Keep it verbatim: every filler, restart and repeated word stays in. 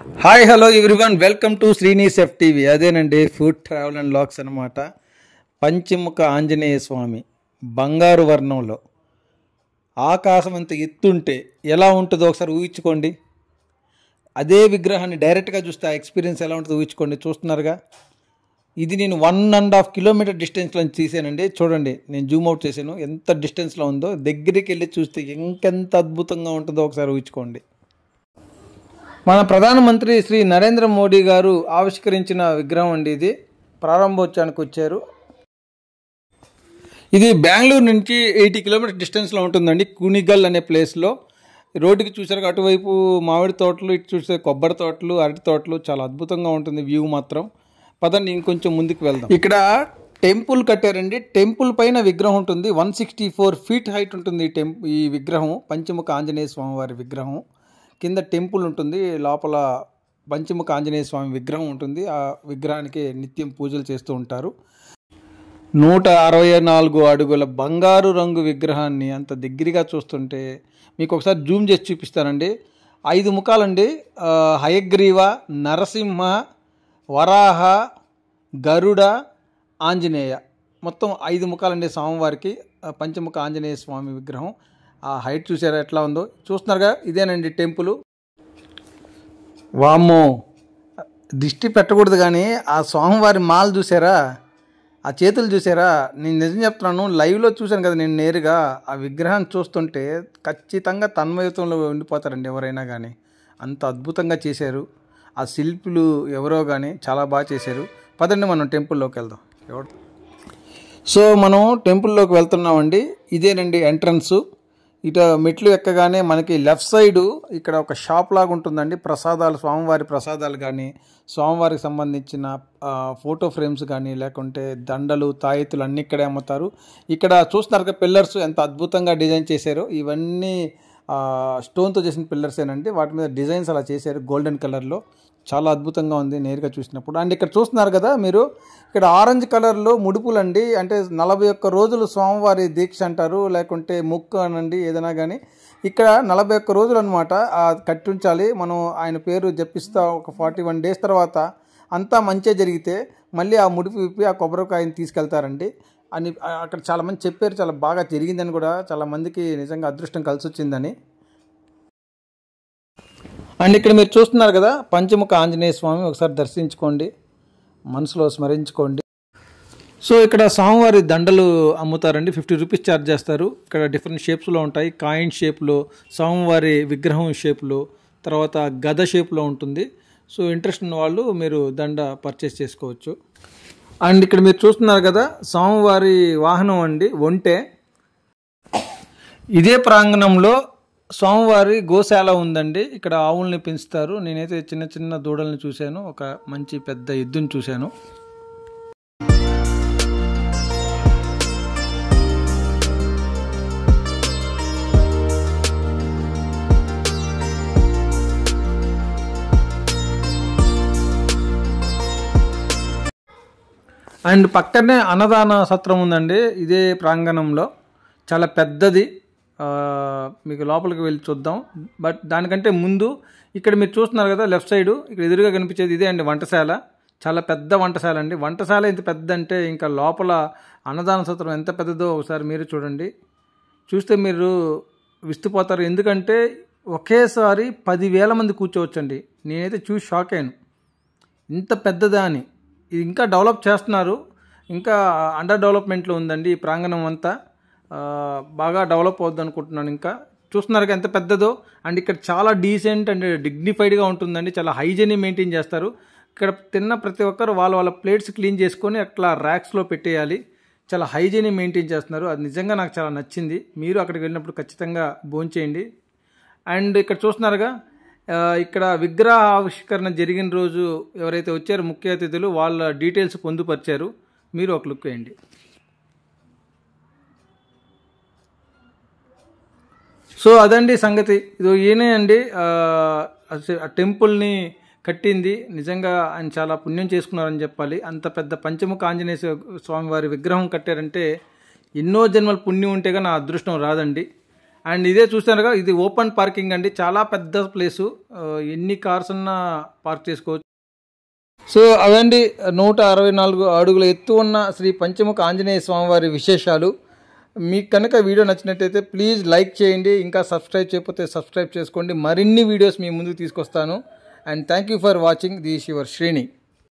Hi hello everyone, welcome to Srini's F TV. అదేనండి food travel and లాక్స్ అనమాట. పంచముఖ ఆంజనేయ స్వామి బంగారు వర్ణంలో ఆకాశం అంత ఎత్తుంటే ఎలా ఉంటుందో ఒకసారి ఊహించుకోండి. అదే విగ్రహాన్ని డైరెక్ట్గా చూస్తే ఆ ఎక్స్పీరియన్స్ ఎలా ఉంటుందో ఊహించుకోండి. చూస్తున్నారుగా, ఇది నేను వన్ అండ్ హాఫ్ కిలోమీటర్ డిస్టెన్స్లో తీసానండి. చూడండి, నేను జూమ్ అవుట్ చేశాను, ఎంత డిస్టెన్స్లో ఉందో. దగ్గరికి వెళ్ళి చూస్తే ఇంకెంత అద్భుతంగా ఉంటుందో ఒకసారి ఊహించుకోండి. మన ప్రధానమంత్రి శ్రీ నరేంద్ర మోడీ గారు ఆవిష్కరించిన విగ్రహం అండి ఇది. ప్రారంభోత్సవానికి వచ్చారు. ఇది బెంగళూరు నుంచి ఎయిటీ కిలోమీటర్ డిస్టెన్స్లో ఉంటుందండి, కూనిగల్ అనే ప్లేస్లో. రోడ్డుకి చూసారు అటువైపు మామిడి తోటలు, ఇటు చూసే కొబ్బరి తోటలు, అరటి తోటలు. చాలా అద్భుతంగా ఉంటుంది వ్యూ మాత్రం. పదండి ఇంకొంచెం ముందుకు వెళ్దాం. ఇక్కడ టెంపుల్ కట్టారండి. టెంపుల్ పైన విగ్రహం ఉంటుంది. One sixty four feet height ఉంటుంది ఈ టెంప్ ఈ విగ్రహం. పంచముఖ ఆంజనేయ స్వామి వారి విగ్రహం. కింద టెంపుల్ ఉంటుంది, లోపల పంచముఖ ఆంజనేయ స్వామి విగ్రహం ఉంటుంది. ఆ విగ్రహానికి నిత్యం పూజలు చేస్తూ ఉంటారు. నూట అరవై నాలుగు అడుగుల బంగారు రంగు విగ్రహాన్ని అంత దగ్గరగా చూస్తుంటే మీకు ఒకసారి జూమ్ చేసి చూపిస్తానండి. ఐదు ముఖాలండి. హయగ్రీవ, నరసింహ, వరాహ, గరుడ, ఆంజనేయ, మొత్తం ఐదు ముఖాలండి స్వామివారికి. పంచముఖ ఆంజనేయ స్వామి విగ్రహం. ఆ హైట్ చూసారా ఎట్లా ఉందో? చూస్తున్నారుగా, ఇదేనండి టెంపుల్. వామ్మో, దిష్టి పెట్టకూడదు కానీ ఆ స్వామివారి మాల చూసారా, ఆ చేతులు చూసారా? నేను నిజం చెప్తున్నాను, లైవ్లో చూశాను కదా నేను నేరుగా. ఆ విగ్రహాన్ని చూస్తుంటే ఖచ్చితంగా తన్మయత్వంలో ఉండిపోతారండి ఎవరైనా కానీ. అంత అద్భుతంగా చేశారు ఆ శిల్పులు ఎవరో కానీ, చాలా బాగా చేశారు. పదండి మనం టెంపుల్లోకి వెళ్దాం. ఎవరు సో మనం టెంపుల్లోకి వెళ్తున్నామండి. ఇదేనండి ఎంట్రన్స్. ఇటు మెట్లు ఎక్కగానే మనకి లెఫ్ట్ సైడు ఇక్కడ ఒక షాప్ లాగా ఉంటుందండి. ప్రసాదాలు, స్వామివారి ప్రసాదాలు కానీ, స్వామివారికి సంబంధించిన ఫోటో ఫ్రేమ్స్ కానీ, లేకుంటే దండలు, తాయెత్తులు అన్నీ ఇక్కడే అమ్ముతారు. ఇక్కడ చూస్తున్నారు పిల్లర్స్ ఎంత అద్భుతంగా డిజైన్ చేశారో. ఇవన్నీ స్టోన్తో చేసిన పిల్లర్సేనండి. వాటి మీద డిజైన్స్ అలా చేశారు గోల్డెన్ కలర్లో. చాలా అద్భుతంగా ఉంది నేరుగా చూసినప్పుడు. అండ్ ఇక్కడ చూస్తున్నారు కదా మీరు, ఇక్కడ ఆరెంజ్ కలర్లో ముడుపులండి. అంటే నలభై ఒక్క రోజులు స్వామివారి దీక్ష అంటారు, లేకుంటే ముక్కు అనండి, ఏదైనా కానీ. ఇక్కడ నలభై ఒక్క రోజులు అనమాట కట్టించాలి మనం. ఆయన పేరు జపిస్తా ఒక ఫార్టీ వన్ డేస్ తర్వాత అంతా మంచిగా జరిగితే మళ్ళీ ఆ ముడుపు విప్పి ఆ కొబ్బరికాయని తీసుకెళ్తారండి అని అక్కడ చాలామంది చెప్పారు. చాలా బాగా జరిగిందని కూడా, చాలామందికి నిజంగా అదృష్టం కలిసి వచ్చిందని. అండ్ ఇక్కడ మీరు చూస్తున్నారు కదా పంచముఖ ఆంజనేయ స్వామి. ఒకసారి దర్శించుకోండి, మనసులో స్మరించుకోండి. సో ఇక్కడ స్వామివారి దండలు అమ్ముతారండి. ఫిఫ్టీ రూపీస్ ఛార్జ్ చేస్తారు. ఇక్కడ డిఫరెంట్ షేప్స్లో ఉంటాయి. కాయిన్ షేప్లో, స్వామివారి విగ్రహం షేప్లో, తర్వాత గద షేప్లో ఉంటుంది. సో ఇంట్రెస్ట్ ఉన్న వాళ్ళు మీరు దండ పర్చేస్ చేసుకోవచ్చు. అండ్ ఇక్కడ మీరు చూస్తున్నారు కదా స్వామివారి వాహనం అండి, ఒంటె. ఇదే ప్రాంగణంలో స్వామివారి గోశాల ఉందండి. ఇక్కడ ఆవుల్ని పెంచుతారు. నేనైతే చిన్న చిన్న దూడల్ని చూశాను, ఒక మంచి పెద్ద ఎద్దుని చూశాను. అండ్ పక్కనే అన్నదాన సత్రం ఉందండి ఇదే ప్రాంగణంలో. చాలా పెద్దది. మీకు లోపలికి వెళ్ళి చూద్దాం. బట్ దానికంటే ముందు ఇక్కడ మీరు చూస్తున్నారు కదా లెఫ్ట్ సైడు, ఇక్కడ ఎదురుగా కనిపించేది ఇదే అండి వంటశాల. చాలా పెద్ద వంటశాల అండి. వంటశాల ఎంత పెద్ద అంటే ఇంకా లోపల అన్నదాన సత్రం ఎంత పెద్దదో ఒకసారి మీరు చూడండి. చూస్తే మీరు విస్తుపోతారు. ఎందుకంటే ఒకేసారి పదివేల మంది కూర్చోవచ్చండి. నేనైతే చూసి షాక్ అయ్యాను, ఇంత పెద్దదా అని. ఇది ఇంకా డెవలప్ చేస్తున్నారు, ఇంకా అండర్ డెవలప్మెంట్లో ఉందండి ఈ ప్రాంగణం అంతా. బాగా డెవలప్ అవుద్ది అనుకుంటున్నాను. ఇంకా చూస్తున్నారు ఎంత పెద్దదో. అండ్ ఇక్కడ చాలా డీసెంట్ అండ్ డిగ్నిఫైడ్గా ఉంటుందండి. చాలా హైజీని మెయింటైన్ చేస్తారు. ఇక్కడ తిన్న ప్రతి ఒక్కరు వాళ్ళ వాళ్ళ ప్లేట్స్ క్లీన్ చేసుకొని అట్లా ర్యాక్స్లో పెట్టేయాలి. చాలా హైజీని మెయింటైన్ చేస్తున్నారు. అది నిజంగా నాకు చాలా నచ్చింది. మీరు అక్కడికి వెళ్ళినప్పుడు ఖచ్చితంగా భోంచేయండి. అండ్ ఇక్కడ చూస్తున్నారుగా, ఇక్కడ విగ్రహ ఆవిష్కరణ జరిగిన రోజు ఎవరైతే వచ్చారో ముఖ్య అతిథులు, వాళ్ళ డీటెయిల్స్ పొందుపరిచారు. మీరు ఒక లుక్ వేయండి. సో అదండి సంగతి. ఇది ఈయనే అండి ఆ టెంపుల్ని కట్టింది. నిజంగా ఆయన చాలా పుణ్యం చేసుకున్నారని చెప్పాలి. అంత పెద్ద పంచముఖ ఆంజనేయ స్వామి వారి విగ్రహం కట్టారంటే ఎన్నో జన్మల పుణ్యం ఉంటేగా నా అదృష్టం రాదండి. అండ్ ఇదే చూస్తారుగా, ఇది ఓపెన్ పార్కింగ్ అండి, చాలా పెద్ద ప్లేసు, ఎన్ని కార్స్ ఉన్నా పార్క్ చేసుకోవచ్చు. సో అవండి నూట అరవై నాలుగు అడుగుల ఎత్తు ఉన్న శ్రీ పంచముఖ ఆంజనేయ స్వామివారి విశేషాలు. మీకు కనుక వీడియో నచ్చినట్టయితే ప్లీజ్ లైక్ చేయండి, ఇంకా సబ్స్క్రైబ్ చేయకపోతే సబ్స్క్రైబ్ చేసుకోండి. మరిన్ని వీడియోస్ మీ ముందుకు తీసుకొస్తాను. And thank you for watching. This your Srini.